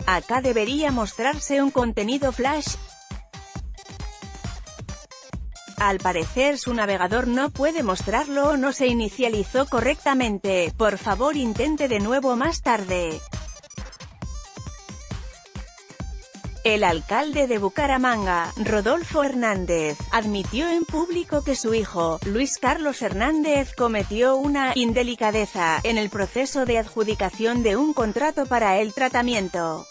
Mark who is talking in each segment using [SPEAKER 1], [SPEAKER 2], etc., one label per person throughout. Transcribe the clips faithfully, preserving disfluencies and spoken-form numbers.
[SPEAKER 1] Acá debería mostrarse un contenido flash. Al parecer su navegador no puede mostrarlo o no se inicializó correctamente. Por favor intente de nuevo más tarde. El alcalde de Bucaramanga, Rodolfo Hernández, admitió en público que su hijo, Luis Carlos Hernández, cometió una indelicadeza en el proceso de adjudicación de un contrato para el tratamiento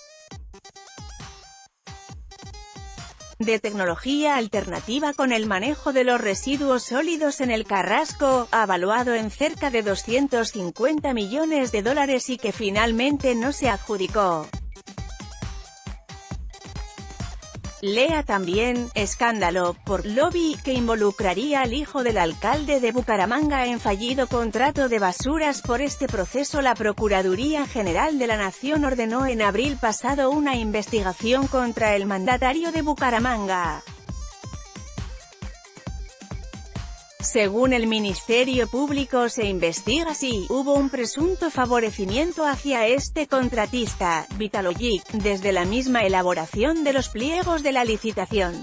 [SPEAKER 1] de tecnología alternativa con el manejo de los residuos sólidos en el Carrasco, avaluado en cerca de doscientos cincuenta millones de dólares y que finalmente no se adjudicó. Lea también, escándalo, por lobby, que involucraría al hijo del alcalde de Bucaramanga en fallido contrato de basuras. Por este proceso la Procuraduría General de la Nación ordenó en abril pasado una investigación contra el mandatario de Bucaramanga. Según el Ministerio Público se investiga si hubo un presunto favorecimiento hacia este contratista, Vitalogic, desde la misma elaboración de los pliegos de la licitación.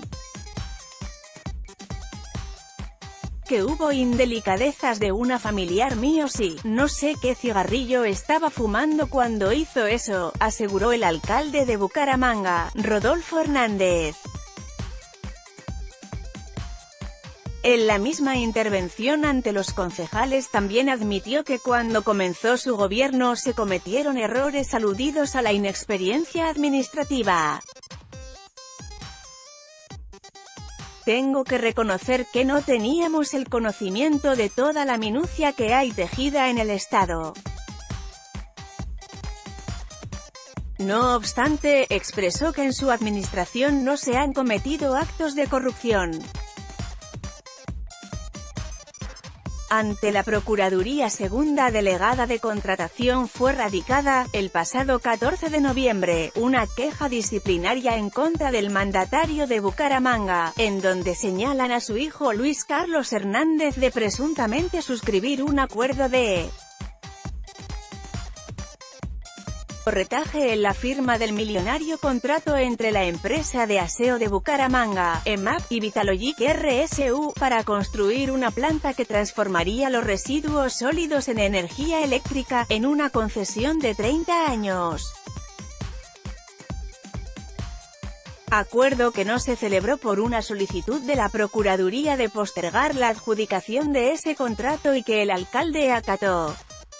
[SPEAKER 1] Que hubo indelicadezas de una familiar mío, sí, no sé qué cigarrillo estaba fumando cuando hizo eso, aseguró el alcalde de Bucaramanga, Rodolfo Hernández. En la misma intervención ante los concejales también admitió que cuando comenzó su gobierno se cometieron errores aludidos a la inexperiencia administrativa. Tengo que reconocer que no teníamos el conocimiento de toda la minucia que hay tejida en el Estado. No obstante, expresó que en su administración no se han cometido actos de corrupción. Ante la Procuraduría Segunda Delegada de Contratación fue radicada, el pasado catorce de noviembre, una queja disciplinaria en contra del mandatario de Bucaramanga, en donde señalan a su hijo Luis Carlos Hernández de presuntamente suscribir un acuerdo de corretaje en la firma del millonario contrato entre la empresa de aseo de Bucaramanga, E M A P, y Vitalogic R S U, para construir una planta que transformaría los residuos sólidos en energía eléctrica, en una concesión de treinta años. Acuerdo que no se celebró por una solicitud de la Procuraduría de postergar la adjudicación de ese contrato y que el alcalde acató.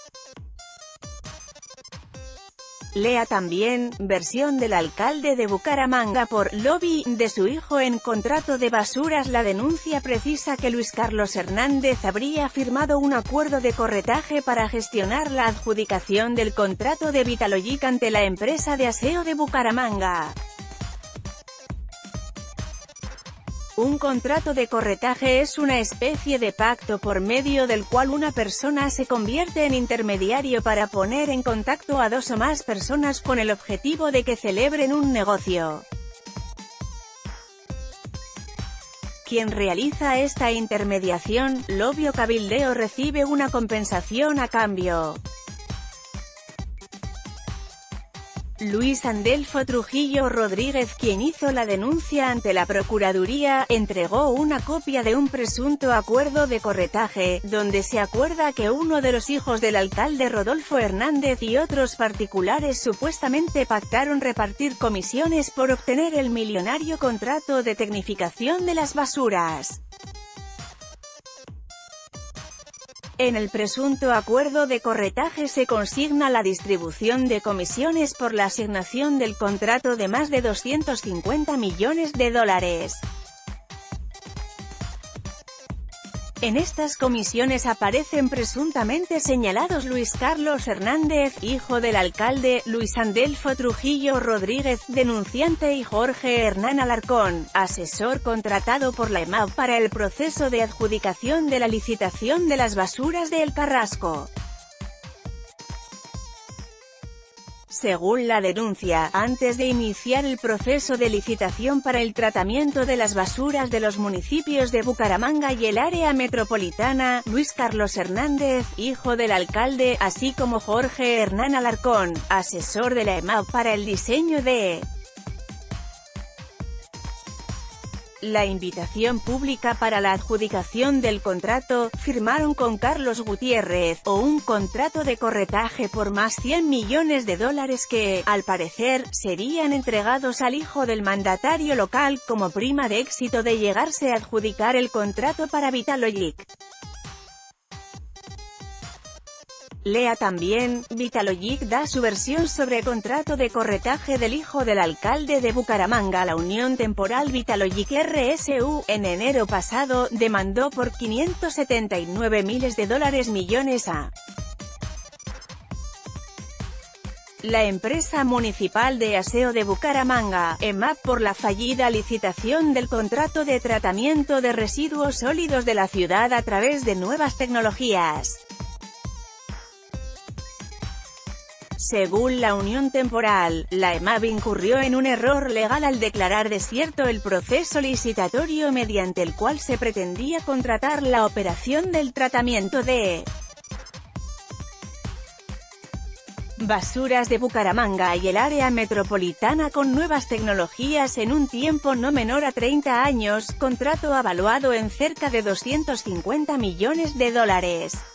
[SPEAKER 1] Lea también, versión del alcalde de Bucaramanga por lobby de su hijo en contrato de basuras. La denuncia precisa que Luis Carlos Hernández habría firmado un acuerdo de corretaje para gestionar la adjudicación del contrato de Vitalogic ante la empresa de aseo de Bucaramanga. Un contrato de corretaje es una especie de pacto por medio del cual una persona se convierte en intermediario para poner en contacto a dos o más personas con el objetivo de que celebren un negocio. Quien realiza esta intermediación, lobby o cabildeo, recibe una compensación a cambio. Luis Adelfo Trujillo Rodríguez, quien hizo la denuncia ante la Procuraduría, entregó una copia de un presunto acuerdo de corretaje, donde se acuerda que uno de los hijos del alcalde Rodolfo Hernández y otros particulares supuestamente pactaron repartir comisiones por obtener el millonario contrato de tecnificación de las basuras. En el presunto acuerdo de corretaje se consigna la distribución de comisiones por la asignación del contrato de más de doscientos cincuenta millones de dólares. En estas comisiones aparecen presuntamente señalados Luis Carlos Hernández, hijo del alcalde, Luis Adelfo Trujillo Rodríguez, denunciante, y Jorge Hernán Alarcón, asesor contratado por la E M A P para el proceso de adjudicación de la licitación de las basuras de El Carrasco. Según la denuncia, antes de iniciar el proceso de licitación para el tratamiento de las basuras de los municipios de Bucaramanga y el área metropolitana, Luis Carlos Hernández, hijo del alcalde, así como Jorge Hernán Alarcón, asesor de la E M A P para el diseño de la invitación pública para la adjudicación del contrato, firmaron con Carlos Gutiérrez, o un contrato de corretaje por más cien millones de dólares que, al parecer, serían entregados al hijo del mandatario local, como prima de éxito de llegarse a adjudicar el contrato para Vitalogic. Lea también, Vitalogic da su versión sobre contrato de corretaje del hijo del alcalde de Bucaramanga. La unión temporal Vitalogic R S U, en enero pasado, demandó por quinientos setenta y nueve miles de dólares millones a la empresa municipal de aseo de Bucaramanga, E M A P, por la fallida licitación del contrato de tratamiento de residuos sólidos de la ciudad a través de nuevas tecnologías. Según la unión temporal, la E M A P incurrió en un error legal al declarar desierto el proceso licitatorio mediante el cual se pretendía contratar la operación del tratamiento de basuras de Bucaramanga y el área metropolitana con nuevas tecnologías en un tiempo no menor a treinta años, contrato avaluado en cerca de doscientos cincuenta millones de dólares.